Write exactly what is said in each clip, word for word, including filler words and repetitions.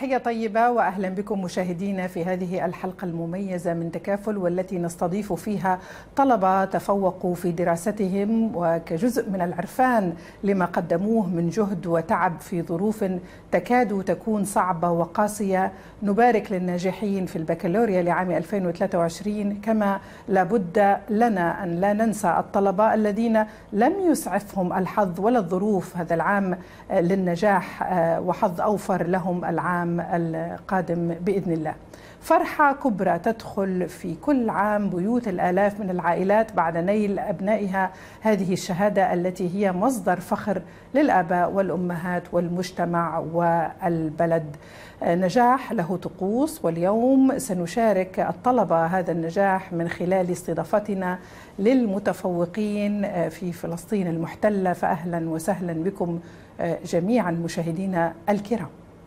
تحية طيبة وأهلا بكم مشاهدينا في هذه الحلقة المميزة من تكافل، والتي نستضيف فيها طلبة تفوقوا في دراستهم وكجزء من العرفان لما قدموه من جهد وتعب في ظروف تكاد تكون صعبة وقاسية. نبارك للناجحين في البكالوريا لعام ألفين وثلاثة وعشرين، كما لابد لنا أن لا ننسى الطلبة الذين لم يسعفهم الحظ ولا الظروف هذا العام للنجاح، وحظ أوفر لهم العام القادم بإذن الله. فرحة كبرى تدخل في كل عام بيوت الآلاف من العائلات بعد نيل أبنائها هذه الشهادة التي هي مصدر فخر للآباء والأمهات والمجتمع والبلد. نجاح له طقوس، واليوم سنشارك الطلبة هذا النجاح من خلال استضافتنا للمتفوقين في فلسطين المحتلة. فأهلا وسهلا بكم جميعا مشاهدينا الكرام.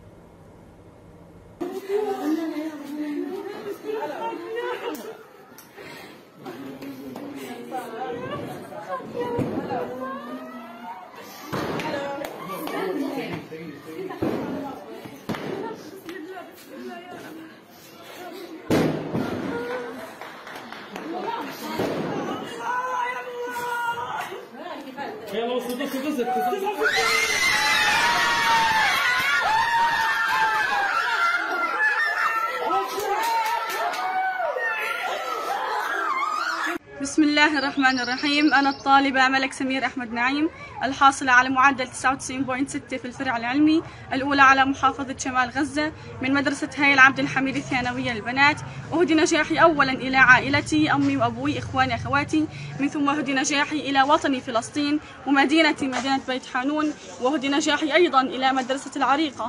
بسم الله الرحمن الرحيم. أنا الطالبة ملك سمير أحمد نعيم، الحاصلة على معدل تسعة وتسعين فاصلة ستة في الفرع العلمي الأولى على محافظة شمال غزة من مدرسة هيل عبد الحميد الثانوية للبنات. أهدي نجاحي أولا إلى عائلتي، أمي وأبوي إخواني أخواتي، من ثم أهدي نجاحي إلى وطني فلسطين ومدينتي مدينة بيت حانون، وأهدي نجاحي أيضا إلى مدرسة العريقة.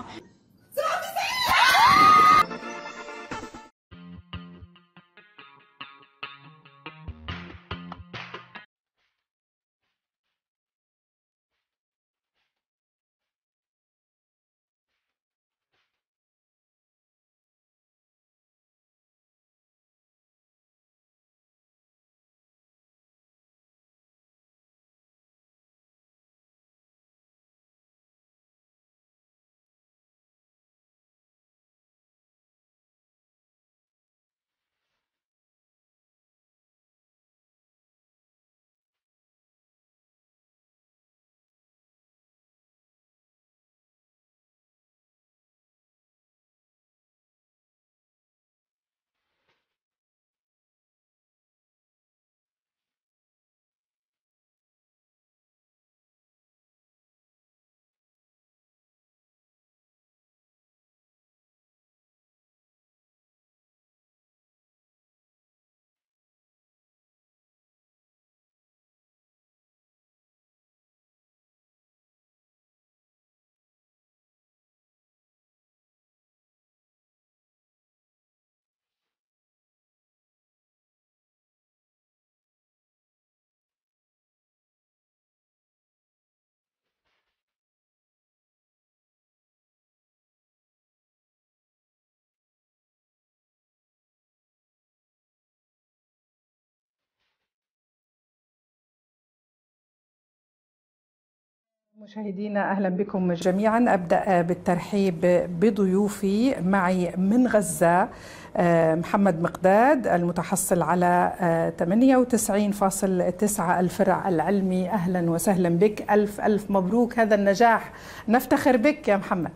مشاهدينا أهلا بكم جميعا. أبدأ بالترحيب بضيوفي. معي من غزة محمد مقداد المتحصل على ثمانية وتسعين فاصلة تسعة الفرع العلمي. أهلا وسهلا بك، ألف ألف مبروك هذا النجاح، نفتخر بك يا محمد.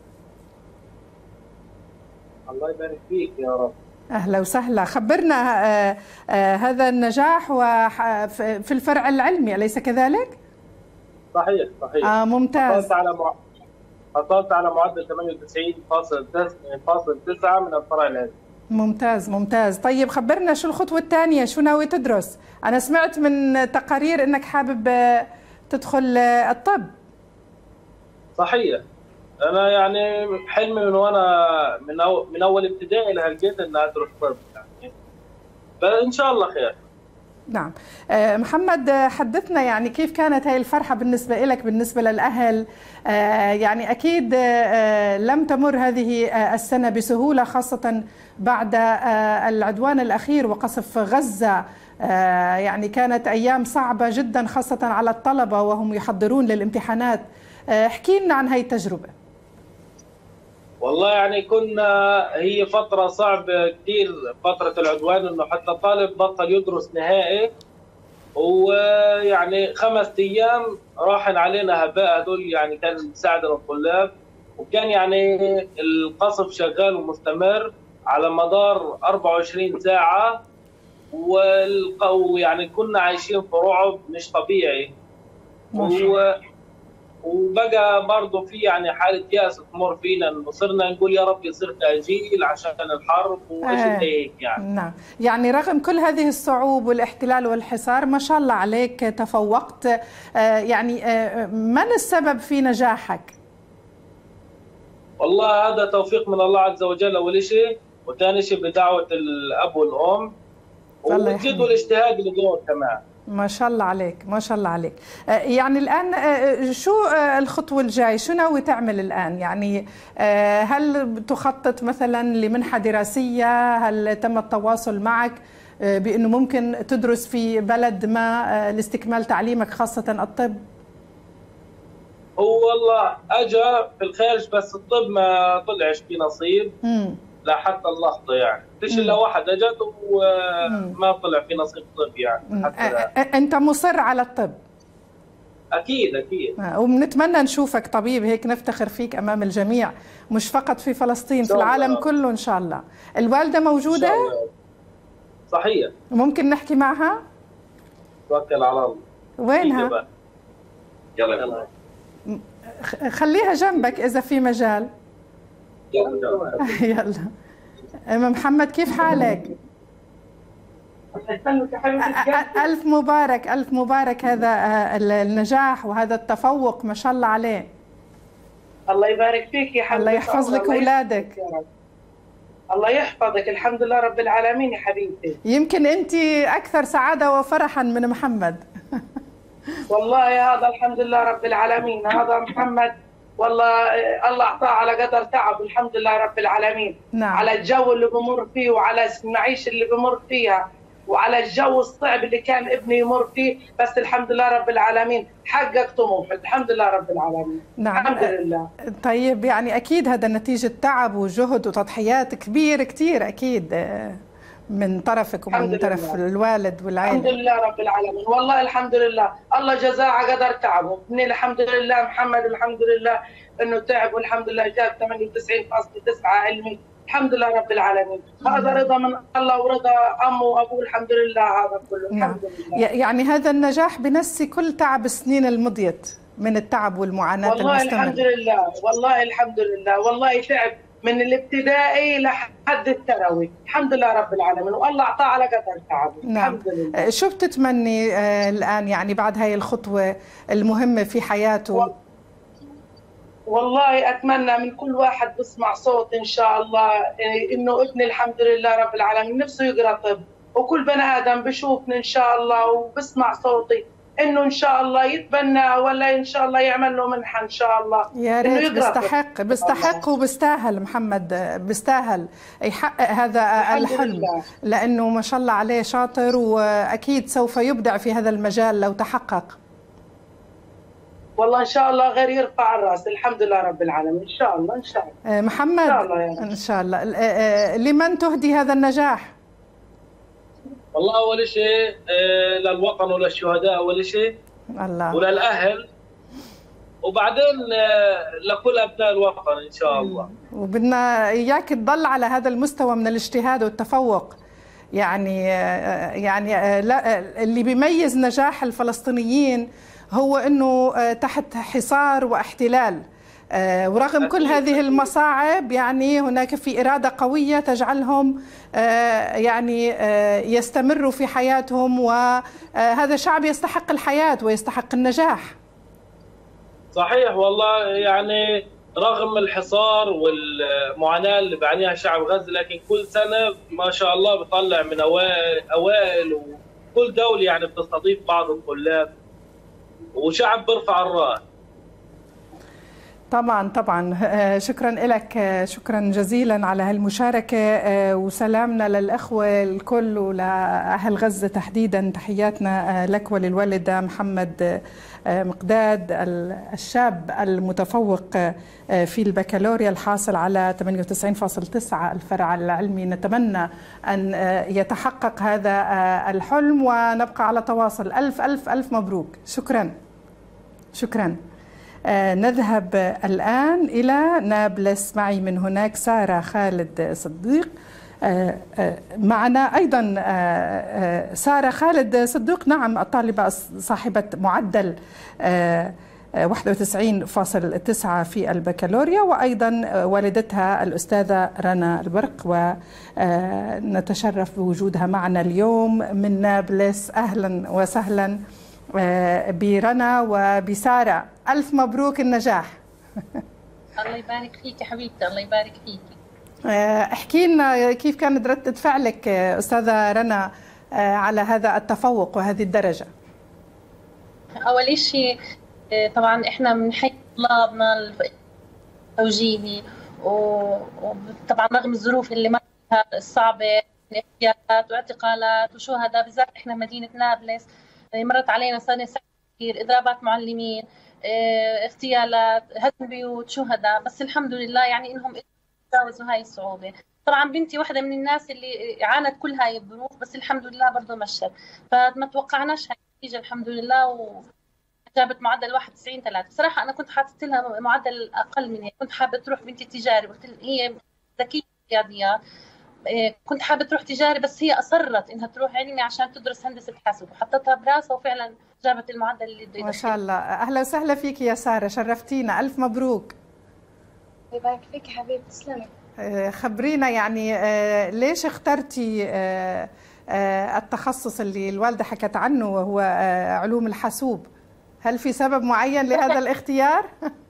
الله يبارك فيك يا رب. أهلا وسهلا. خبرنا هذا النجاح في الفرع العلمي أليس كذلك؟ صحيح صحيح. آه ممتاز. حصلت على مع... حصلت على معدل ثمانية وتسعين فاصلة تسعة من الفرع العلمي. ممتاز ممتاز. طيب خبرنا شو الخطوة الثانية، شو ناوي تدرس؟ أنا سمعت من تقارير إنك حابب تدخل الطب. صحيح. أنا يعني حلمي من وأنا من أو... من أول ابتدائي لهالجيت إن أدرس طب يعني. فإن شاء الله خير. نعم. محمد حدثنا يعني كيف كانت هاي الفرحة بالنسبة لك، بالنسبة للأهل؟ يعني أكيد لم تمر هذه السنة بسهولة، خاصة بعد العدوان الأخير وقصف غزة. يعني كانت أيام صعبة جدا خاصة على الطلبة وهم يحضرون للامتحانات. احكي لنا عن هاي التجربة. والله يعني كنا، هي فترة صعبة كثير فترة العدوان، انه حتى طالب بطل يدرس نهائي، ويعني خمس ايام راحن علينا هباء. هذول يعني كان مساعدة للطلاب، وكان يعني القصف شغال ومستمر على مدار أربعة وعشرين ساعة، ويعني كنا عايشين في رعب مش طبيعي. و... وبقى برضه في يعني حاله يأس تمر فينا، انه صرنا نقول يا رب يصير تأجيل عشان الحرب وايش آه. هيك يعني. نعم، يعني رغم كل هذه الصعوب والاحتلال والحصار ما شاء الله عليك تفوقت. آه يعني آه من السبب في نجاحك؟ والله هذا توفيق من الله عز وجل اول شيء، وثاني شيء بدعوه الاب والام والجد والاجتهاد الدور كمان. ما شاء الله عليك، ما شاء الله عليك. يعني الآن شو الخطوة الجاي؟ شو ناوي تعمل الآن؟ يعني هل تخطط مثلا لمنحة دراسية؟ هل تم التواصل معك بأنه ممكن تدرس في بلد ما لاستكمال تعليمك خاصة الطب؟ هو والله أجا في الخارج، بس الطب ما طلعش في نصيب مم. لا حتى اللحظة، يعني فيش إلا واحد أجت وما طلع في نصيب طب يعني حتى لا. أنت مصر على الطب؟ أكيد أكيد، وبنتمنى نشوفك طبيب، هيك نفتخر فيك أمام الجميع، مش فقط في فلسطين، في العالم كله إن شاء الله. الوالدة موجودة؟ إن شاء الله. صحيح. ممكن نحكي معها؟ توكل على الله. وينها؟ يلا يلا خليها جنبك إذا في مجال. يلا يلا. أم محمد كيف حالك؟ ألف مبارك، ألف مبارك هذا النجاح وهذا التفوق، ما شاء الله عليه. الله يبارك فيك يا حبيبتي. الله يحفظ لك أولادك. الله يحفظك، الحمد لله رب العالمين يا حبيبتي. يمكن أنت أكثر سعادة وفرحا من محمد. والله هذا الحمد لله رب العالمين، هذا محمد والله الله اعطاه على قدر تعب، الحمد لله رب العالمين. نعم. على الجو اللي بمر فيه وعلى المعيشه اللي بمر فيها وعلى الجو الصعب اللي كان ابني يمر فيه، بس الحمد لله رب العالمين حقق طموحه، الحمد لله رب العالمين. نعم. الحمد لله. طيب يعني اكيد هذا نتيجه تعب وجهد وتضحيات كبير كثير اكيد من طرفك ومن طرف الوالد والعائله. الحمد لله رب العالمين، والله الحمد لله، الله جزاه على قدر تعبه. ابني الحمد لله محمد الحمد لله انه تعب، والحمد لله جاب ثمانية وتسعين فاصلة تسعة علمي، الحمد لله رب العالمين. هذا رضا من الله ورضا امه وابوه، الحمد لله هذا كله. الحمد لله. يعني هذا النجاح بنسي كل تعب السنين المضيت من التعب والمعاناه والله المستمره. الحمد لله، والله الحمد لله، والله تعب من الابتدائي لحد الثانوي، الحمد لله رب العالمين، والله اعطاه على قدر تعبه. نعم. الحمد لله. شو بتتمني آه الان يعني بعد هاي الخطوه المهمه في حياته؟ و... والله اتمنى من كل واحد بسمع صوت ان شاء الله انه ابني الحمد لله رب العالمين نفسه يقرا طب، وكل بني ادم بشوفني ان شاء الله وبسمع صوتي انه ان شاء الله يتبنى ولا ان شاء الله يعمل له منحه ان شاء الله. يا ريت، بيستحق بيستحق وبيستاهل محمد، بيستاهل يحقق هذا الحلم، لانه ما شاء الله عليه شاطر واكيد سوف يبدع في هذا المجال لو تحقق. والله ان شاء الله غير يرفع الراس، الحمد لله رب العالمين، ان شاء الله ان شاء الله. محمد ان شاء الله, يعني. إن شاء الله. لمن تهدي هذا النجاح؟ والله اول شيء للوطن وللشهداء اول شيء، الله، وللاهل، وبعدين لكل ابناء الوطن ان شاء الله. وبدنا اياك تضل على هذا المستوى من الاجتهاد والتفوق. يعني يعني لا، اللي بيميز نجاح الفلسطينيين هو انه تحت حصار واحتلال، ورغم كل هذه المصاعب يعني هناك في إرادة قوية تجعلهم يعني يستمروا في حياتهم، وهذا شعب يستحق الحياة ويستحق النجاح. صحيح والله، يعني رغم الحصار والمعاناة اللي بيعانيها شعب غزة، لكن كل سنة ما شاء الله بيطلع من أوائل أوائل وكل دولة يعني بتستضيف بعض الطلاب، وشعب بيرفع الراس. طبعا طبعا. شكرا لك، شكرا جزيلا على هالمشاركة، وسلامنا للأخوة الكل ولأهل غزة تحديدا. تحياتنا لك وللوالد محمد مقداد الشاب المتفوق في البكالوريا الحاصل على ثمانية وتسعين فاصلة تسعة الفرع العلمي. نتمنى أن يتحقق هذا الحلم ونبقى على تواصل. ألف ألف ألف مبروك. شكرا شكرا. آه نذهب الآن إلى نابلس. معي من هناك سارة خالد صديق. آه آه معنا أيضا آه آه سارة خالد صديق، نعم، الطالبة صاحبة معدل آه واحد وتسعين فاصلة تسعة في البكالوريا، وأيضا والدتها الأستاذة رنا البرق، ونتشرف بوجودها معنا اليوم من نابلس. أهلا وسهلا برنا وبسارة. ألف مبروك النجاح. الله يبارك فيك يا حبيبتي، الله يبارك فيك. احكي لنا كيف كانت ردة فعلك أستاذة رنا على هذا التفوق وهذه الدرجة؟ أول شيء طبعا إحنا بنحيي طلابنا التوجيهي، وطبعا رغم الظروف اللي مرت الصعبة، اغتيالات واعتقالات وشهداء، بالذات إحنا مدينة نابلس مرت علينا سنة كثير، إضرابات معلمين، اغتيالات، هدم بيوت، شهداء، بس الحمد لله يعني إنهم يتجاوزوا هاي الصعوبة. طبعا بنتي واحدة من الناس اللي عانت كل هاي الظروف، بس الحمد لله برضه مشت، فما توقعناش هاي النتيجة الحمد لله، وجابت معدل واحد وتسعين ثلاثة. بصراحة أنا كنت حاطت لها معدل أقل من هيك، كنت حابة تروح بنتي تجاري، قلت لها هي ذكية رياضيات، كنت حابة تروح تجاري، بس هي أصرت إنها تروح علمي عشان تدرس هندسة حاسب، وحطتها براسها وفعلا جابت المعدل اللي بده. ما شاء الله. أهلا وسهلا فيك يا سارة، شرفتينا. ألف مبروك. الله يبارك فيك يا حبيبتي، تسلمي. خبرينا يعني ليش اخترتي التخصص اللي الوالدة حكت عنه وهو علوم الحاسوب؟ هل في سبب معين لهذا الاختيار؟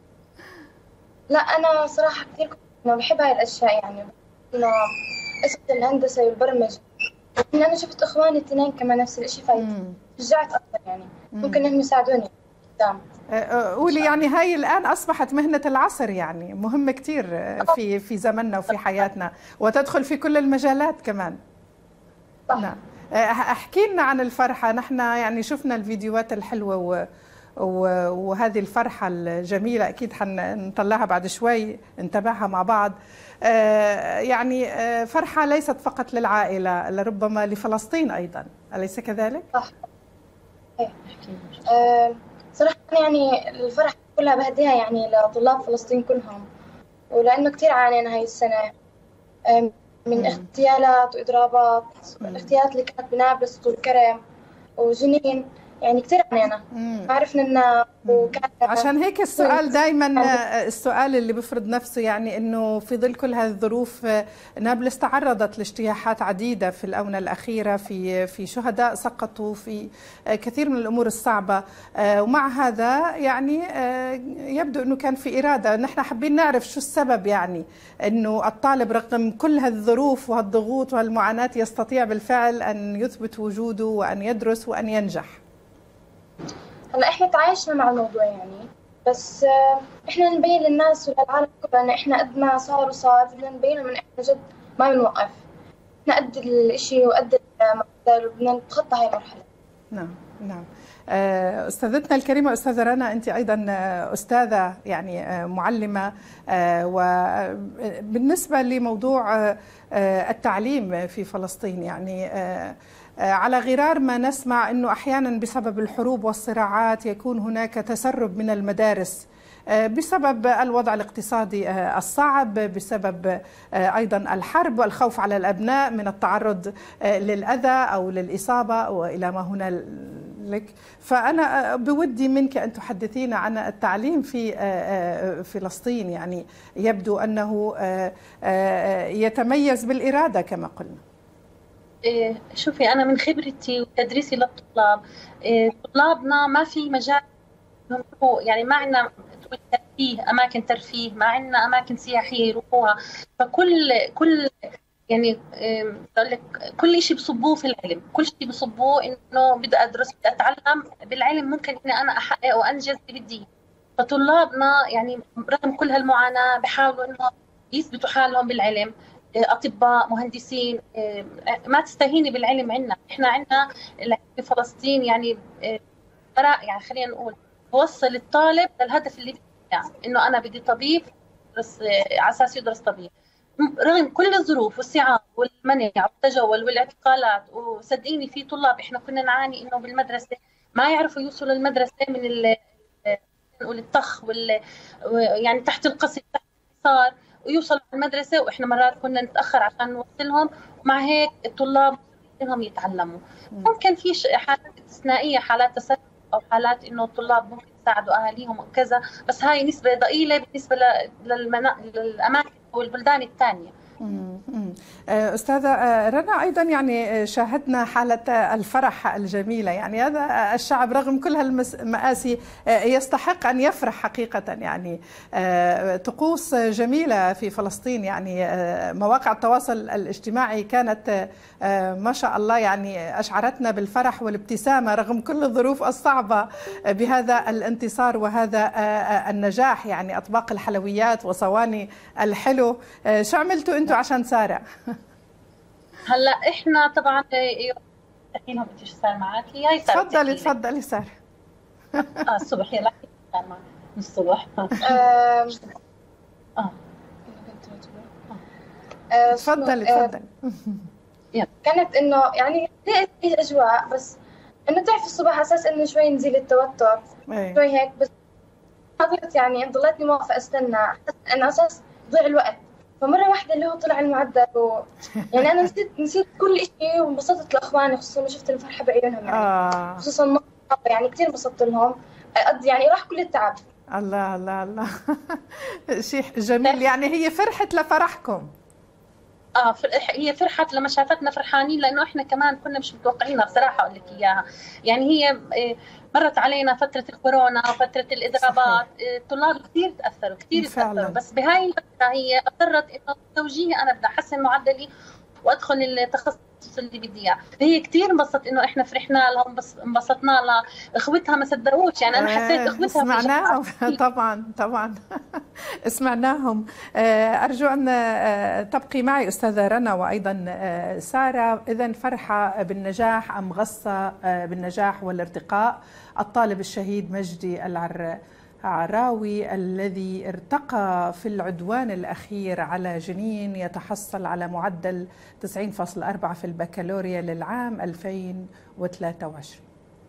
لا أنا صراحة كثير كنت بحب هاي الأشياء، يعني إنه قصة الهندسة والبرمجة، إن أنا شفت إخواني الاثنين كمان نفس الشيء، فشجعت أكثر يعني ممكن إنهم يساعدوني قدام. قولي يعني هاي الآن أصبحت مهنة العصر، يعني مهمة كثير في في زمننا وفي حياتنا، وتدخل في كل المجالات كمان. صح. نعم. احكي لنا عن الفرحة. نحن يعني شفنا الفيديوهات الحلوة و وهذه الفرحة الجميلة أكيد حنطلعها بعد شوي نتابعها مع بعض. يعني فرحة ليست فقط للعائلة، لربما لفلسطين أيضا، أليس كذلك؟ صح. أه صراحة يعني الفرحة كلها بهديها يعني لطلاب فلسطين كلهم، ولأنه كثير عانينا هاي السنة من اغتيالات وإضرابات. الاغتيالات اللي كانت بنابلس وطول كرم وجنين، يعني كثير عانينا، عرفنا إنه وكان عشان هيك السؤال دائما السؤال اللي بفرض نفسه، يعني إنه في ظل كل هذه الظروف نابلس تعرضت لاجتياحات عديدة في الآونة الأخيرة، في في شهداء سقطوا، في كثير من الأمور الصعبة، ومع هذا يعني يبدو إنه كان في إرادة. نحن حابين نعرف شو السبب، يعني إنه الطالب رغم كل هذه الظروف وهالضغوط وهالمعاناة يستطيع بالفعل أن يثبت وجوده وأن يدرس وأن ينجح. هلا احنا تعايشنا مع الموضوع يعني، بس احنا نبين للناس وللعالم كله ان احنا قد ما صار وصار بدنا نبين لهم ان احنا جد ما بنوقف، احنا قد الشيء وقد المقدر وبدنا نتخطى هاي المرحله. نعم نعم. أستاذتنا الكريمة أستاذة رنا، أنت أيضا أستاذة يعني معلمة، وبالنسبة لموضوع التعليم في فلسطين، يعني على غرار ما نسمع أنه أحيانا بسبب الحروب والصراعات يكون هناك تسرب من المدارس بسبب الوضع الاقتصادي الصعب، بسبب أيضا الحرب والخوف على الأبناء من التعرض للأذى أو للإصابة وإلى ما هنالك. فأنا بودي منك أن تحدثينا عن التعليم في فلسطين، يعني يبدو أنه يتميز بالإرادة كما قلنا. شوفي أنا من خبرتي وتدريسي للطلاب، طلابنا ما في مجال، يعني ما عندنا ترفيه، أماكن ترفيه، ما عندنا أماكن سياحية يروحوها، فكل كل يعني بقول لك كل شيء بصبوه في العلم، كل شيء بصبوه إنه بدي أدرس بدي أتعلم بالعلم، ممكن إني أنا أحقق وأنجز اللي بدي. فطلابنا يعني رغم كل هالمعاناة بحاولوا إنه يثبتوا حالهم بالعلم. أطباء، مهندسين، ما تستهيني بالعلم. عنا إحنا عنا في فلسطين يعني يعني خلينا نقول بوصل الطالب للهدف اللي بدي، إنه أنا بدي طبيب بس على أساس يدرس طبيب رغم كل الظروف والصعاب والمنع والتجول والاعتقالات. وصدقيني في طلاب إحنا كنا نعاني إنه بالمدرسة ما يعرفوا يوصلوا للمدرسة من ال نقول الطخ وال يعني تحت القصف تحت الحصار ويوصلوا المدرسة، وإحنا مرات كنا نتأخر عشان نوصلهم. ومع هيك الطلاب إنهم يتعلموا. ممكن في حالات استثنائية، حالات تسلل أو حالات إنه الطلاب ممكن يساعدوا أهاليهم وكذا، بس هاي نسبة ضئيلة بالنسبة للمنا... للأماكن والبلدان الثانية. أستاذة رنا، أيضا يعني شاهدنا حالة الفرح الجميلة، يعني هذا الشعب رغم كل هالمآسي يستحق أن يفرح حقيقة. يعني طقوس جميلة في فلسطين، يعني مواقع التواصل الاجتماعي كانت ما شاء الله يعني أشعرتنا بالفرح والابتسامة رغم كل الظروف الصعبة بهذا الانتصار وهذا النجاح. يعني أطباق الحلويات وصواني الحلو، شو عملتوا أنتوا عشان سارة؟ هلا احنا طبعا تحكي لهم بدي صار معاكي. هاي سارة. تفضلي تفضلي سارة. اه الصبح يلا صار معك من الصبح. اه تفضلي تفضلي. كانت انه يعني في اجواء، بس انه تعرف الصبح اساس انه شوي نزيل التوتر شوي هيك، بس حضرت يعني ضليتني واقفه استنى انه اساس ضيع الوقت. فمرة واحدة اللي هو طلع المعدل و... يعني أنا نسيت نسيت كل شيء وانبسطت لإخواني، خصوصا ما شفت الفرحة بعيونهم يعني. آه. خصوصا ما يعني كثير انبسطت لهم، قد يعني راح كل التعب. الله الله الله. شيء جميل، يعني هي فرحت لفرحكم. اه هي فرحت لما شافتنا فرحانين، لانه احنا كمان كنا مش متوقعينها بصراحه اقول لك اياها. يعني هي مرت علينا فتره الكورونا وفتره الاضرابات، الطلاب كثير تاثروا كثير تاثروا، بس بهاي الفتره هي اضطرت انه توجيهي انا بدي احسن معدلي وادخل التخصص اللي بدي اياه. هي كثير انبسطت انه احنا فرحنا لهم، بس انبسطنا لها. اخوتها ما صدقوش، يعني انا حسيت اخوتها سمعناهم طبعا طبعا سمعناهم. ارجو ان تبقي معي استاذه رنا وايضا ساره. اذا فرحه بالنجاح ام غصه بالنجاح والارتقاء؟ الطالب الشهيد مجدي العر عراوي الذي ارتقى في العدوان الأخير على جنين يتحصل على معدل تسعين فاصلة أربعة في البكالوريا للعام ألفين وثلاثة وعشرين.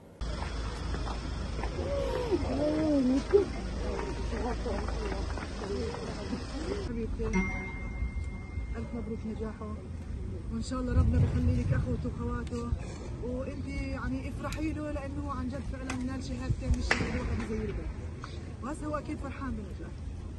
ألف مبروك نجاحه، وإن شاء الله ربنا بيخلي لك أخوته وخواته، وأنت يعني افرحي له لأنه عن جد فعلا نال شهادتين مش شهادة زي الباقي. وهسه هو اكيد فرحان بنجاح.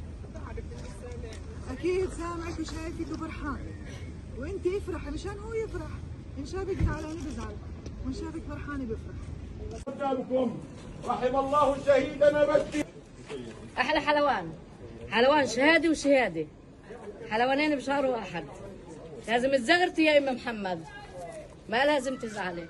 اكيد سامعك وشايفك وفرحان، وانت افرحي مشان هو يفرح. ان شافك زعلانه بزعل، وان شافك فرحانه بفرح. رجالكم رحم الله شهيدنا مجدي. احلى حلوان، حلوان شهاده وشهاده، حلوانين بشهر واحد. لازم تزغرتي يا ام محمد، ما لازم تزعلي.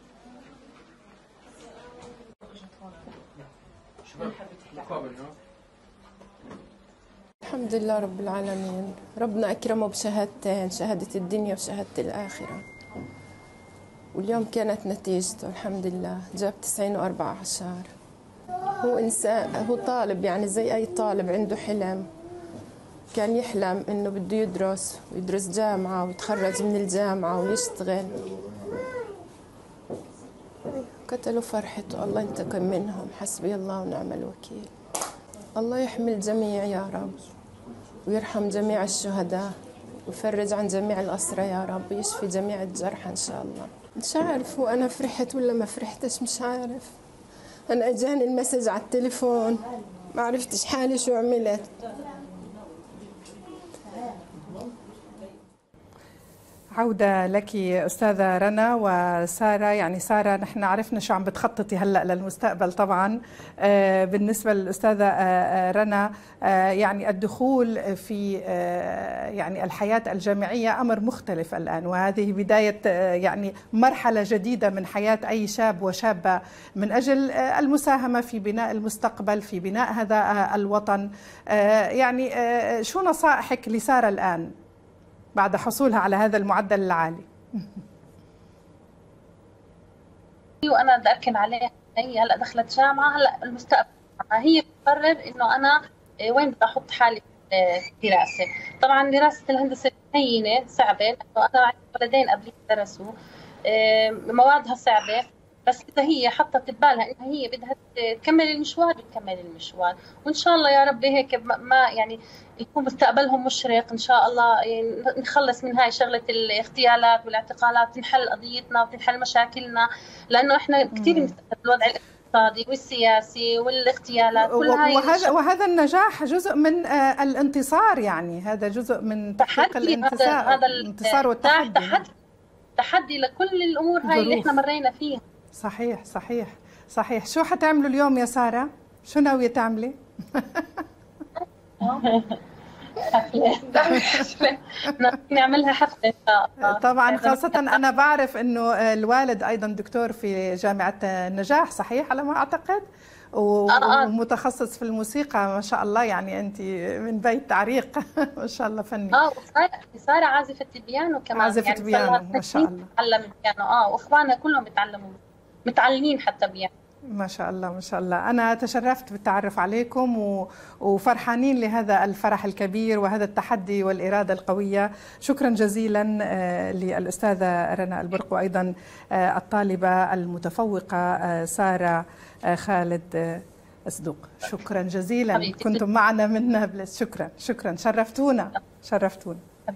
الحمد لله رب العالمين، ربنا أكرمه بشهادتين، شهادة الدنيا وشهادة الآخرة، واليوم كانت نتيجته الحمد لله، جاب تسعين وأربعة عشر. هو إنسان، هو طالب يعني زي أي طالب عنده حلم، كان يحلم إنه بده يدرس ويدرس جامعة ويتخرج من الجامعة ويشتغل. قتلوا فرحته، الله ينتقم منهم، حسبي الله ونعم الوكيل. الله يحمي الجميع يا رب، ويرحم جميع الشهداء، ويفرج عن جميع الأسرى يا رب، ويشفي جميع الجرحى إن شاء الله. مش عارف هو أنا فرحت ولا ما فرحتش، مش عارف. أنا أجاني المسج على التليفون، ما عرفتش حالي شو عملت. عودة لك أستاذة رنا وسارة. يعني سارة، نحن عرفنا شو عم بتخططي هلأ للمستقبل طبعا. بالنسبة للأستاذة رنا، يعني الدخول في يعني الحياة الجامعية أمر مختلف الآن، وهذه بداية يعني مرحلة جديدة من حياة أي شاب وشابة من أجل المساهمة في بناء المستقبل، في بناء هذا الوطن. يعني شو نصائحك لسارة الآن بعد حصولها على هذا المعدل العالي؟ وانا بدي اركن عليها، هي هلا دخلت جامعه، هلا المستقبل هي بتقرر انه انا وين بدي احط حالي في الدراسه. طبعا دراسه الهندسه هينه صعبه، لانه انا عندي ولدين قبلي درسوا، موادها صعبه، بس اذا هي حطت ببالها انها هي بدها تكمل المشوار بتكمل المشوار، وان شاء الله يا رب هيك ما يعني يكون مستقبلهم مشرق ان شاء الله. يعني نخلص من هاي شغله الاغتيالات والاعتقالات، تنحل قضيتنا وتنحل مشاكلنا، لانه احنا كثير مستفيد الوضع الاقتصادي والسياسي والاغتيالات كل هاي. وهذا وهذا النجاح جزء من الانتصار، يعني هذا جزء من تحقيق الانتصار، هذا الانتصار والتحدي. تحدي تحدي لكل الامور هاي اللي احنا مرينا فيها. صحيح صحيح صحيح. شو حتعملوا اليوم يا سارة؟ شو ناوية تعملي؟ حفلة نعملها حفلة طبعا، خاصة أنا بعرف أنه الوالد أيضا دكتور في جامعة النجاح، صحيح على ما أعتقد، ومتخصص في الموسيقى ما شاء الله. يعني أنت من بيت عريق ما شاء الله فني. اه سارة عازفة بيانو كمان، عازفة يعني بيانو ما شاء الله، تعلمت بيانو. اه واخوانها كلهم بيتعلموا، متعلمين حتى بيانو. ما شاء الله ما شاء الله. أنا تشرفت بالتعرف عليكم و... وفرحانين لهذا الفرح الكبير وهذا التحدي والإرادة القوية. شكرا جزيلا للأستاذة رنا البرق، وأيضا الطالبة المتفوقة سارة خالد الصدوق. شكرا جزيلا، كنتم معنا من نابلس. شكرا شكرا، شرفتونا شرفتونا.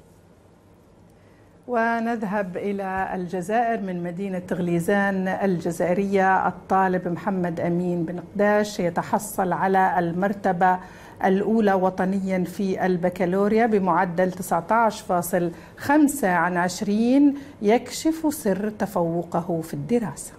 ونذهب إلى الجزائر من مدينة غليزان الجزائرية. الطالب محمد أمين بن قداش يتحصل على المرتبة الأولى وطنيا في البكالوريا بمعدل تسعة عشر فاصلة خمسة عن عشرين، يكشف سر تفوقه في الدراسة.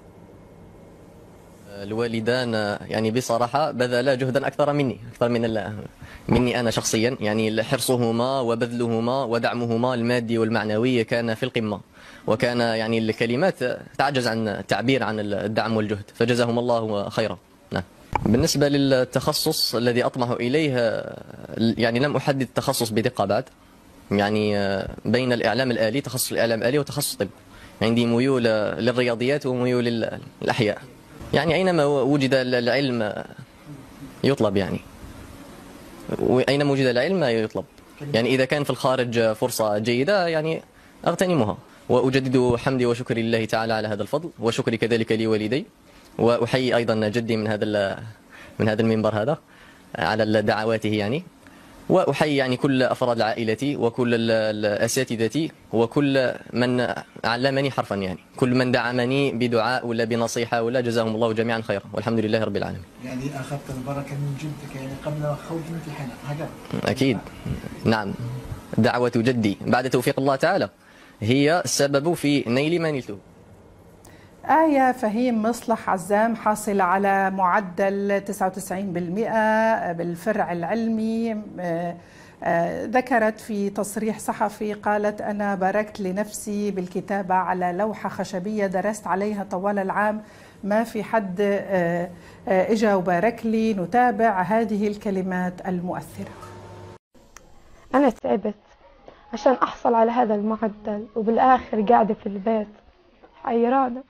الوالدان يعني بصراحة بذلا جهدا أكثر مني، أكثر من مني أنا شخصيا. يعني حرصهما وبذلهما ودعمهما المادي والمعنوي كان في القمة، وكان يعني الكلمات تعجز عن التعبير عن الدعم والجهد، فجزاهم الله خيرا. نعم. بالنسبة للتخصص الذي أطمح إليه، يعني لم أحدد التخصص بدقة بعد، يعني بين الإعلام الآلي، تخصص الإعلام الآلي وتخصص طب. عندي ميول للرياضيات وميول للأحياء، يعني أينما وجد العلم يطلب، يعني أينما وجد العلم يطلب. يعني إذا كان في الخارج فرصة جيدة يعني أغتنمها، وأجدد حمدي وشكري لله تعالى على هذا الفضل، وشكري كذلك لوالدي، وأحيي أيضا جدي من هذا من هذا المنبر هذا على دعواته يعني، وأحيي يعني كل أفراد عائلتي وكل أساتذتي وكل من علمني حرفا، يعني كل من دعمني بدعاء ولا بنصيحة ولا، جزاهم الله جميعا خيرا، والحمد لله رب العالمين. يعني أخذت البركة من جدك يعني قبل خوض الامتحان هكذا؟ أكيد نعم. دعوة جدي بعد توفيق الله تعالى هي السبب في نيل ما نلته. آية فهيم مصلح عزام حاصلة على معدل تسعة وتسعين بالمئة بالفرع العلمي. ذكرت في تصريح صحفي، قالت: أنا باركت لنفسي بالكتابة على لوحة خشبية درست عليها طوال العام، ما في حد إجا وبارك لي. نتابع هذه الكلمات المؤثرة. أنا تعبت عشان أحصل على هذا المعدل، وبالآخر قاعدة في البيت حيرانة.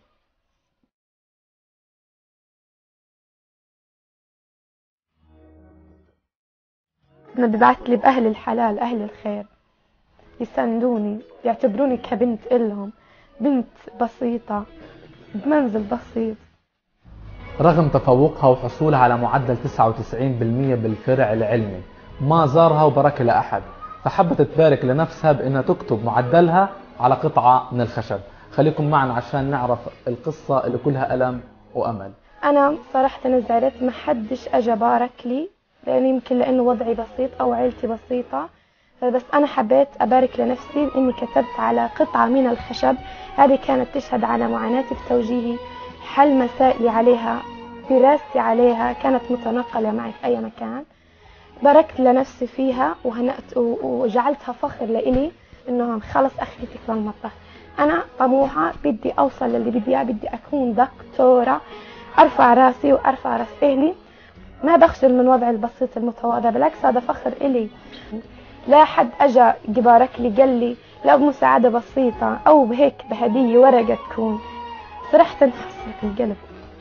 أنا ببعث لي بأهل الحلال، أهل الخير، يساندوني، يعتبروني كبنت إلهم، بنت بسيطة بمنزل بسيط. رغم تفوقها وحصولها على معدل تسعة وتسعين بالمئة بالفرع العلمي، ما زارها وبرك لها أحد، فحبت تبارك لنفسها بأنها تكتب معدلها على قطعة من الخشب. خليكم معنا عشان نعرف القصة اللي كلها ألم وأمل. أنا صراحة أنا زعلت، ما حدش أجا بارك لي، لأن يمكن لأنه وضعي بسيط أو عيلتي بسيطة، بس أنا حبيت أبارك لنفسي لأني كتبت على قطعة من الخشب. هذه كانت تشهد على معاناتي في توجيهي، حل مسائلي عليها، دراستي عليها، كانت متنقلة معي في أي مكان. باركت لنفسي فيها وهنأت وجعلتها فخر لإلي إنه خلص أخذتك للمطبخ. أنا طموحة، بدي أوصل للي بدي إياه، بدي أكون دكتورة، أرفع راسي وأرفع راس أهلي، ما بخجل من وضعي البسيط المتواضع، بالعكس هذا فخر إلي. لا حد أجا بارك لي قال لي لا بمساعدة بسيطة أو بهيك بهدية ورقة تكون، صراحة حسرة القلب.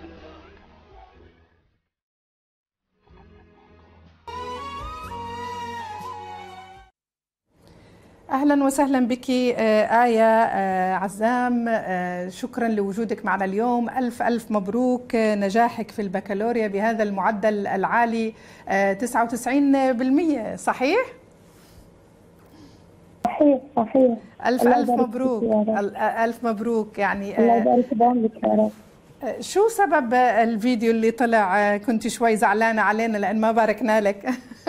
أهلا وسهلا بك آية عزام، شكرا لوجودك معنا اليوم. ألف ألف مبروك نجاحك في البكالوريا بهذا المعدل العالي تسعة وتسعين بالمئة، صحيح؟ صحيح صحيح. ألف ألف مبروك. ألف مبروك. يعني الله يبارك بعمرك يا رب. شو سبب الفيديو اللي طلع كنت شوي زعلانة علينا لأن ما باركنا لك؟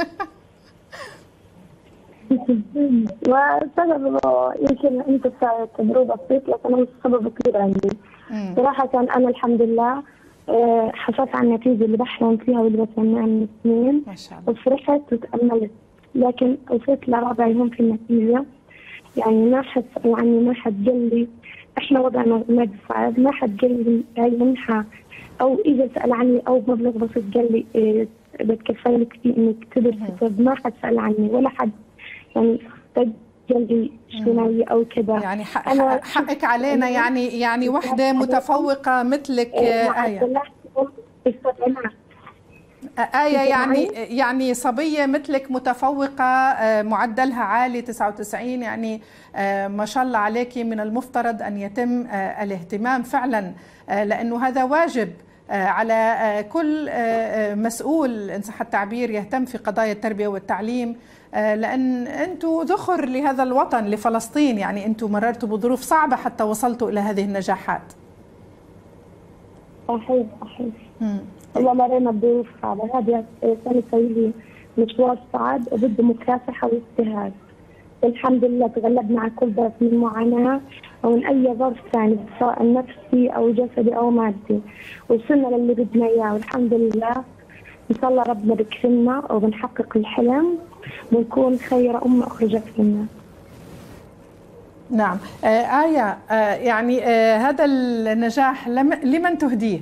والسبب انه يمكن انت تجربه بسيط، لكن هو السبب كبير عندي. صراحه انا الحمد لله حصلت على النتيجه اللي بحلم فيها واللي بتمناها من سنين، ما شاء الله، وفرحت وتاملت، لكن وصلت لرابع يوم في النتيجه. يعني ما حد سأل عني، ما حد قال لي احنا وضعنا مادي صعب، ما حد قال لي هاي منحه او اجى سال عني او مبلغ بسيط قال لي إيه بتكفل لك فيه انك تدرسي. ما حد سال عني ولا حد يعني قال شو ناوي او كذا. يعني حق حقك علينا، يعني يعني وحده متفوقه مثلك آية. آية يعني يعني صبيه مثلك متفوقه معدلها عالي تسعة وتسعين، يعني ما شاء الله عليكي. من المفترض ان يتم الاهتمام فعلا، لانه هذا واجب على كل مسؤول ان صح التعبير يهتم في قضايا التربيه والتعليم، لأن أنتم ذخر لهذا الوطن لفلسطين. يعني أنتم مررتوا بظروف صعبة حتى وصلتوا إلى هذه النجاحات. صحيح صحيح. والله مرينا بظروف صعبة، هذه سنة لي مشوار صعب وبده مكافحة واجتهاد. الحمد لله تغلبنا على كل ظرف من معاناة ومن أي ظرف ثاني سواء نفسي أو جسدي أو مادي، وصلنا للي بدنا إياه والحمد لله. إن شاء الله ربنا بكرمنا وبنحقق الحلم ونكون خير أمة أخرجت لنا. نعم. آه آية، آه يعني آه هذا النجاح لمن تهديه؟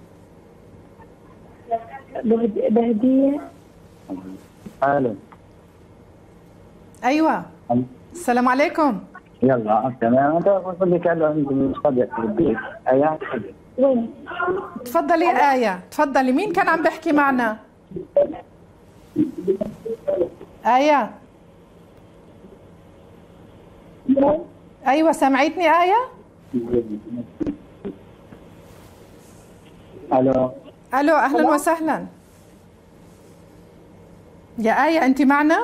بهديه. الو. أيوة. السلام عليكم. يلا تمام. أنت قلت لك أنا عندي صديق في البيت. آية وين؟ تفضلي آية، تفضلي. مين كان عم بحكي معنا؟ آية. أيوة سمعتني آية؟ ألو. ألو أهلا وسهلا. يا آية أنت معنا؟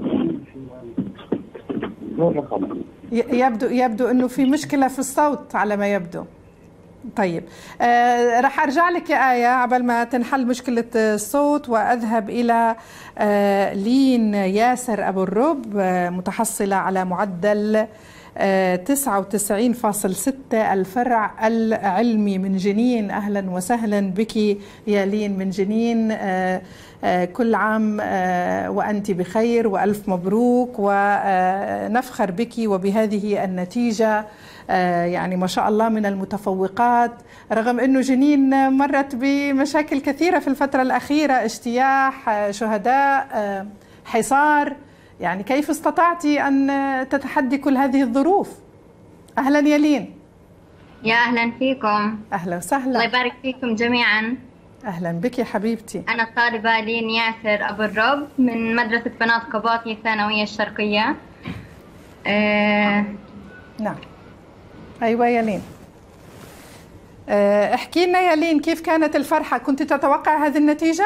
يبدو يبدو أنه في مشكلة في الصوت على ما يبدو. طيب آه رح أرجع لك يا آية عبال ما تنحل مشكلة الصوت، وأذهب إلى آه لين ياسر أبو الرب، آه متحصلة على معدل آه تسعة وتسعين فاصلة ستة الفرع العلمي من جنين. أهلا وسهلا بك يا لين من جنين. آه آه كل عام آه وأنت بخير وألف مبروك، ونفخر بك وبهذه النتيجة. آه يعني ما شاء الله من المتفوقات، رغم أنه جنين مرت بمشاكل كثيرة في الفترة الأخيرة، اجتياح، آه شهداء، آه حصار. يعني كيف استطعتي أن تتحدي كل هذه الظروف؟ أهلا يا لين. يا أهلا فيكم. أهلا وسهلا. الله يبارك فيكم جميعا. أهلا بك يا حبيبتي. أنا الطالبة لين ياسر أبو الرب من مدرسة بنات قباطي الثانوية الشرقية. أه... نعم. أيوة يا لين. أه احكي لنا يا لين، كيف كانت الفرحة؟ كنت تتوقع هذه النتيجة؟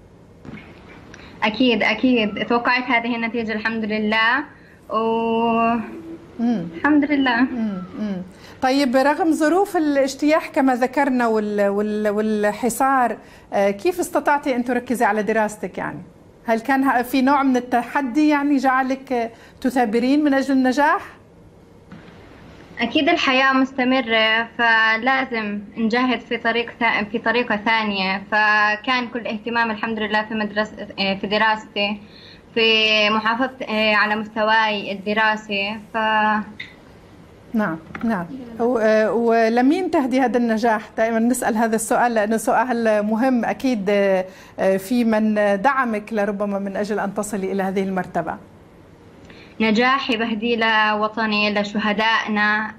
أكيد أكيد توقعت هذه النتيجة الحمد لله، و مم. الحمد لله. مم. مم. طيب رغم ظروف الاجتياح كما ذكرنا وال... وال... والحصار، كيف استطعتي أن تركزي على دراستك يعني؟ هل كان في نوع من التحدي يعني جعلك تثابرين من أجل النجاح؟ أكيد الحياة مستمرة، فلازم نجاهد في طريق في طريقة ثانية. فكان كل اهتمام الحمد لله في مدرسة في دراستي، في محافظتي على مستواي الدراسي. ف نعم نعم. ولمين تهدي هذا النجاح؟ دائما نسأل هذا السؤال لأنه سؤال مهم. أكيد في من دعمك لربما من أجل أن تصلي إلى هذه المرتبة. نجاحي بهدي لوطني، لشهدائنا،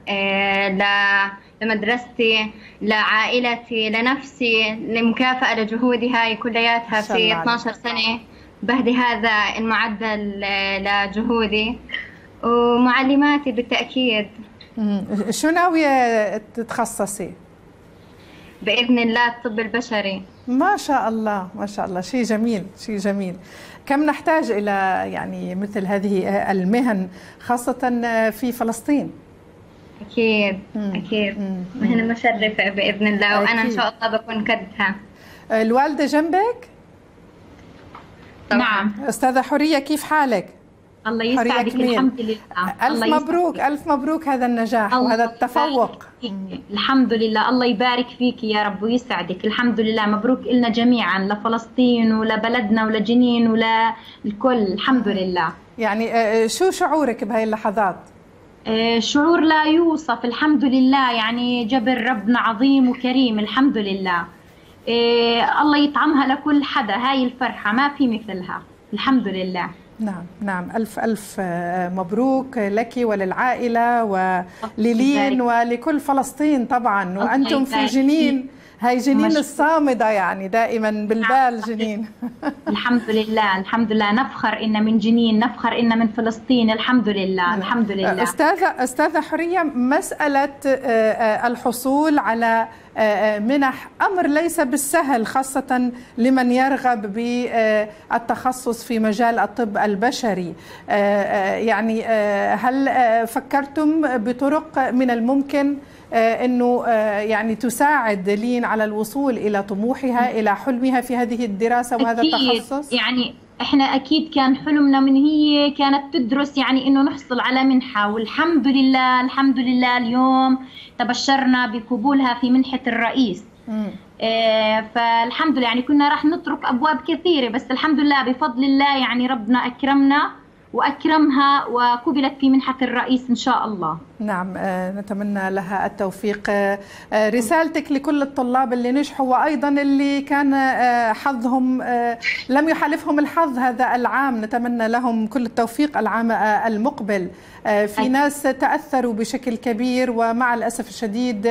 لمدرستي، لعائلتي، لنفسي، لمكافأة لجهودي هاي كلياتها في اثنعش سنة. بهدي هذا المعدل لجهودي ومعلماتي بالتأكيد. شو ناوية تتخصصي؟ بإذن الله الطب البشري. ما شاء الله ما شاء الله، شيء جميل شيء جميل. كم نحتاج إلى يعني مثل هذه المهن خاصة في فلسطين؟ أكيد مم. أكيد مهنة مشرفة بإذن الله، وأنا أكيد. إن شاء الله بكون قدها. الوالدة جنبك؟ نعم. أستاذة حورية كيف حالك؟ الله يسعدك. الحمد لله. ألف الله مبروك يسعدك. ألف مبروك هذا النجاح وهذا التفوق. الحمد لله، الله يبارك فيك يا رب ويسعدك. الحمد لله، مبروك لنا جميعا، لفلسطين ولبلدنا ولجنين وللكل. الحمد لله. يعني شو شعورك بهاي اللحظات؟ شعور لا يوصف. الحمد لله، يعني جبل ربنا عظيم وكريم. الحمد لله. الله يطعمها لكل حدا. هاي الفرحة ما في مثلها. الحمد لله. نعم نعم. ألف ألف مبروك لك وللعائلة وللين ولكل فلسطين طبعا، وأنتم في جنين. هاي جنين الصامدة يعني دائما بالبال جنين. الحمد لله الحمد لله، نفخر إن من جنين، نفخر إن من فلسطين. الحمد لله الحمد لله. أستاذة أستاذة حورية، مسألة الحصول على منح أمر ليس بالسهل، خاصة لمن يرغب بالتخصص في مجال الطب البشري. يعني هل فكرتم بطرق من الممكن أنه يعني تساعد لين على الوصول إلى طموحها، إلى حلمها في هذه الدراسة وهذا التخصص؟ يعني احنا اكيد كان حلمنا من هي كانت تدرس يعني انه نحصل على منحة، والحمد لله الحمد لله اليوم تبشرنا بقبولها في منحة الرئيس. اه فالحمد لله، يعني كنا راح نترك ابواب كثيرة، بس الحمد لله بفضل الله يعني ربنا اكرمنا وأكرمها وقبلت في منحة الرئيس إن شاء الله. نعم نتمنى لها التوفيق. رسالتك لكل الطلاب اللي نجحوا وأيضا اللي كان حظهم لم يحالفهم الحظ هذا العام، نتمنى لهم كل التوفيق العام المقبل. في ناس تأثروا بشكل كبير ومع الأسف الشديد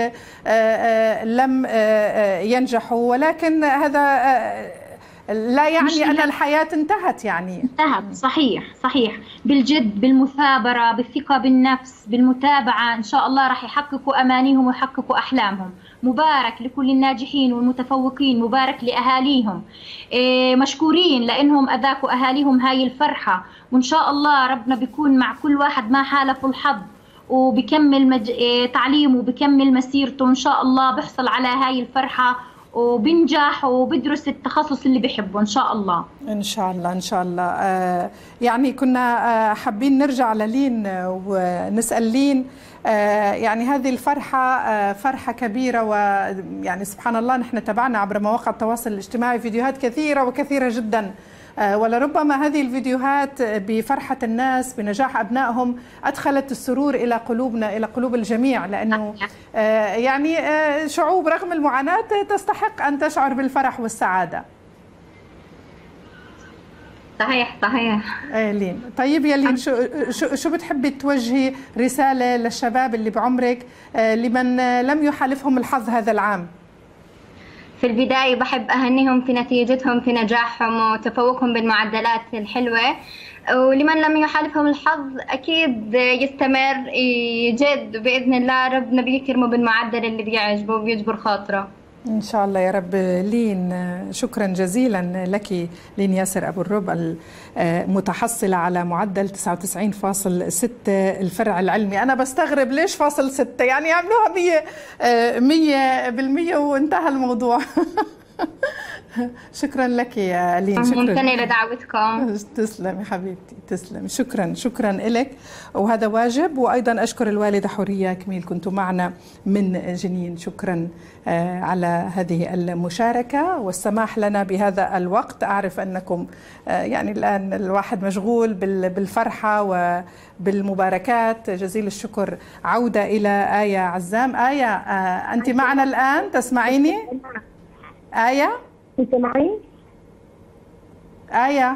لم ينجحوا، ولكن هذا لا يعني أن الحياة انتهت. يعني انتهت. صحيح صحيح. بالجد، بالمثابرة، بالثقة بالنفس، بالمتابعة، إن شاء الله راح يحققوا أمانيهم ويحققوا أحلامهم. مبارك لكل الناجحين والمتفوقين، مبارك لأهاليهم. إيه مشكورين لأنهم أذاكوا أهاليهم هاي الفرحة، وإن شاء الله ربنا بيكون مع كل واحد ما حالفه الحظ وبكمل مج... إيه تعليمه وبكمل مسيرته، إن شاء الله بيحصل على هاي الفرحة وبنجح وبدرس التخصص اللي بحبه إن شاء الله. إن شاء الله إن شاء الله. آه يعني كنا آه حابين نرجع للين ونسأل لين، آه يعني هذه الفرحة آه فرحة كبيرة، ويعني سبحان الله نحن تابعنا عبر مواقع التواصل الاجتماعي فيديوهات كثيرة وكثيرة جدا، آه ولربما هذه الفيديوهات بفرحة الناس بنجاح أبنائهم أدخلت السرور إلى قلوبنا، إلى قلوب الجميع، لأنه آه يعني آه شعوب رغم المعاناة تستحق أن تشعر بالفرح والسعادة. صحيح صحيح. ايه لين. طيب يا لين، شو شو شو بتحبي توجهي رسالة للشباب اللي بعمرك آه لمن لم يحالفهم الحظ هذا العام؟ في البداية بحب أهنيهم في نتيجتهم، في نجاحهم وتفوقهم بالمعدلات الحلوة، ولمن لم يحالفهم الحظ أكيد يستمر يجد بإذن الله، ربنا بيكرمه بالمعدل اللي بيعجبه وبيجبر خاطره إن شاء الله يا رب. لين، شكرا جزيلا لك لين ياسر أبو الرب، المتحصلة على معدل تسعة وتسعين فاصلة ستة الفرع العلمي. أنا بستغرب ليش فاصل ستة، يعني يعملوها مية مية بالمية وانتهى الموضوع. شكرا لك يا ألين. شكرا. ممتنة لدعوتكم. تسلمي حبيبتي، تسلمي، شكرا شكرا لك، وهذا واجب. وأيضا أشكر الوالدة حورية كميل، كنتم معنا من جنين. شكرا على هذه المشاركة والسماح لنا بهذا الوقت. أعرف أنكم يعني الآن الواحد مشغول بالفرحة وبالمباركات. جزيل الشكر. عودة إلى آية عزام. آية، أنت معنا الآن تسمعيني؟ آية؟ أنت معي؟ آية؟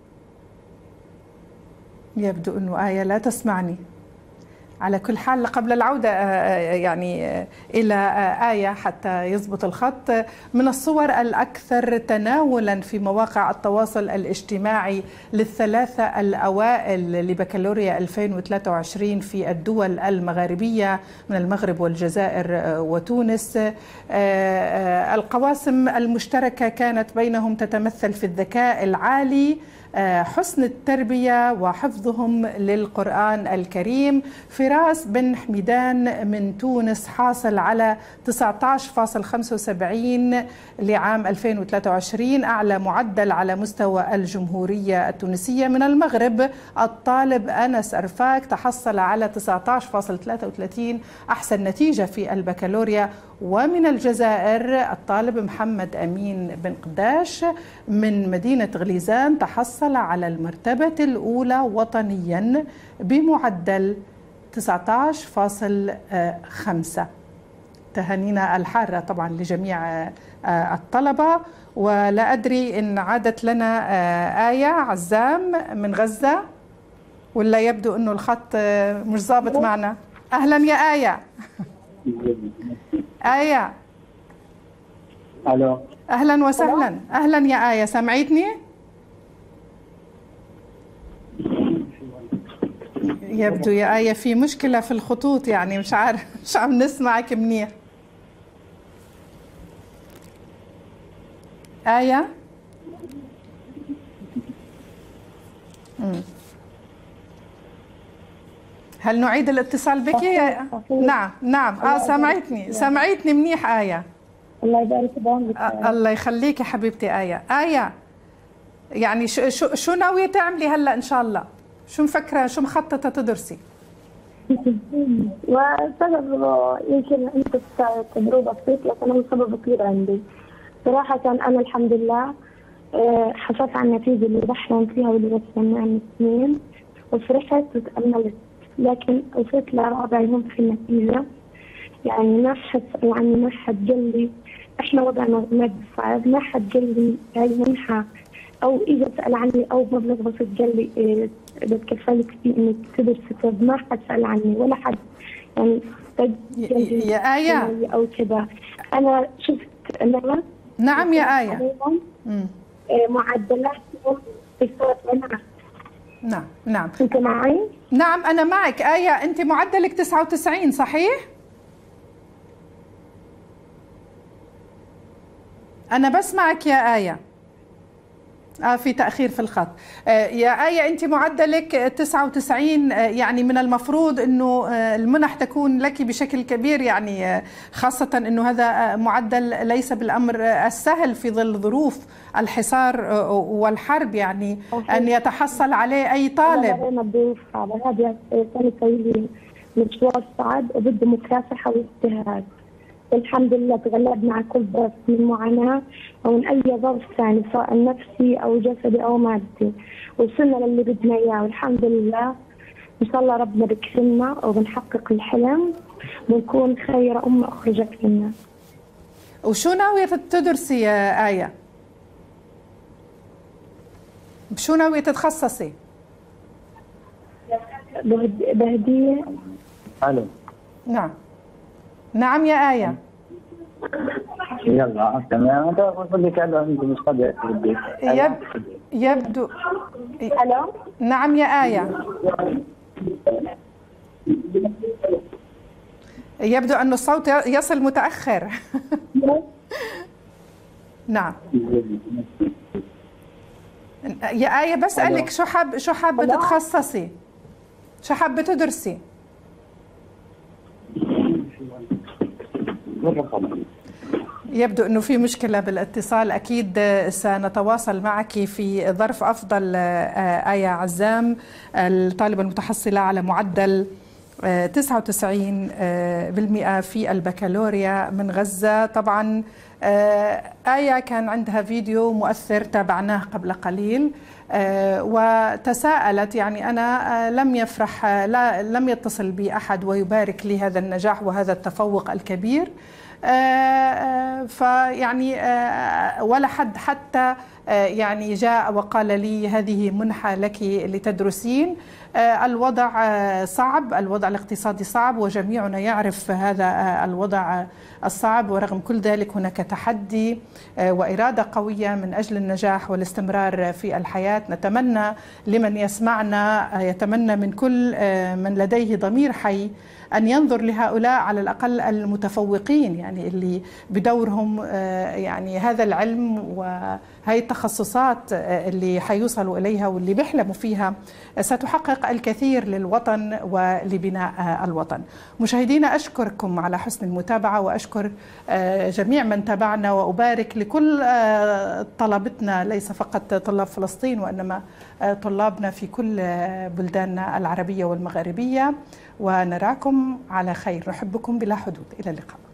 يبدو أنه آية لا تسمعني. على كل حال قبل العودة يعني إلى آية حتى يضبط الخط، من الصور الأكثر تناولا في مواقع التواصل الاجتماعي للثلاثة الأوائل لبكالوريا ألفين وثلاثة وعشرين في الدول المغاربية من المغرب والجزائر وتونس، القواسم المشتركة كانت بينهم تتمثل في الذكاء العالي، حسن التربية وحفظهم للقرآن الكريم. فراس بن حميدان من تونس حاصل على تسعة عشر فاصلة خمسة وسبعين لعام ألفين وثلاثة وعشرين، أعلى معدل على مستوى الجمهورية التونسية. من المغرب الطالب أنس أرفاك تحصل على تسعة عشر فاصلة ثلاثة وثلاثين، أحسن نتيجة في البكالوريا. ومن الجزائر الطالب محمد أمين بن قداش من مدينة غليزان تحصل على المرتبة الأولى وطنيا بمعدل تسعة عشر فاصلة خمسة. تهانينا الحارة طبعا لجميع الطلبة. ولا أدري إن عادت لنا آية عزام من غزة ولا يبدو أنه الخط مش ضابط معنا. أهلا يا آية. آية. الو. أهلا وسهلا. أهلا يا آية، سمعتني؟ يبدو يا آية في مشكلة في الخطوط، يعني مش عارف، مش عم نسمعك منيح. آية؟ مم. هل نعيد الاتصال بك؟ نعم نعم. اه سمعتني سمعتني منيح آية. الله يبارك فيك. آه الله يخليك يا حبيبتي آية. آية، يعني شو شو شو ناوية تعملي هلا إن شاء الله؟ شو مفكرة، شو مخططة تدرسي؟ وسبب يمكن أنت تجربة بسيط، لكن هو سبب كبير عندي. صراحة أنا الحمد لله حصلت على النتيجة اللي بحلم فيها واللي بتمناها من سنين، وفرحت وتأملت، لكن وصلت لرابع يوم في النتيجة. يعني ما حد سأل عني، ما حد قال لي احنا وضعنا مادي صعب، ما حد قال لي هاي منحة او اجى سأل عني او مبلغ بسيط قال لي إيه بتكفلك فيه انك تدرسي طب. ما حد سأل عني ولا حد يعني يا آية او كذا. انا شفت انا نعم يا آية معدلاتهم في الجامعة. نعم نعم. انت معي؟ نعم أنا معك آية. أنت معدلك تسعة وتسعين صحيح؟ أنا بسمعك يا آية. آه في تأخير في الخط. آه يا آية، أنت معدلك تسعة وتسعين، آه يعني من المفروض أنه آه المنح تكون لك بشكل كبير، يعني آه خاصة أنه هذا آه معدل ليس بالأمر آه السهل في ظل ظروف الحصار آه والحرب، يعني أن يتحصل عليه أي طالب. أنا بضيف على هذا سنة طويلة مشوار صعب وبده مكافحة واجتهاد. الحمد لله تغلبنا على كل ظرف من معاناة ومن أي ظرف ثاني سواء نفسي أو جسدي أو مادي، وصلنا للي بدنا إياه والحمد لله. إن شاء الله ربنا بكرمنا وبنحقق الحلم ونكون خير أمة أخرجت لنا. وشو ناوية تدرسي يا آية؟ بشو ناوية تتخصصي؟ بهدية. ألو. نعم نعم يا آية. يلا تمام. انت قلت لك هذا انت مش قادر تردي. يب... يبدو. الو. نعم يا آية. يبدو أن الصوت يصل متأخر. نعم يا آية، بسألك شو حاب شو حابة تتخصصي؟ شو حابة تدرسي؟ يبدو أنه في مشكلة بالاتصال. أكيد سنتواصل معك في ظرف أفضل. آية عزام الطالبة المتحصلة على معدل تسعة وتسعين بالمئة في البكالوريا من غزة. طبعا آية كان عندها فيديو مؤثر تابعناه قبل قليل وتساءلت، يعني أنا لم يفرح لا لم يتصل بي أحد ويبارك لي هذا النجاح وهذا التفوق الكبير، فيعني ولا حد حتى يعني جاء وقال لي هذه منحة لك لتدرسين. الوضع صعب، الوضع الاقتصادي صعب وجميعنا يعرف هذا الوضع الصعب، ورغم كل ذلك هناك تحدي وإرادة قوية من أجل النجاح والاستمرار في الحياة. نتمنى لمن يسمعنا، يتمنى من كل من لديه ضمير حي أن ينظر لهؤلاء على الأقل المتفوقين، يعني اللي بدورهم يعني هذا العلم وهي التخصصات اللي حيوصلوا إليها واللي بيحلموا فيها ستحقق الكثير للوطن ولبناء الوطن. مشاهدينا أشكركم على حسن المتابعة وأشكر جميع من تابعنا، وأبارك لكل طلبتنا ليس فقط طلاب فلسطين وإنما طلابنا في كل بلداننا العربية والمغاربية، ونراكم على خير. نحبكم بلا حدود. إلى اللقاء.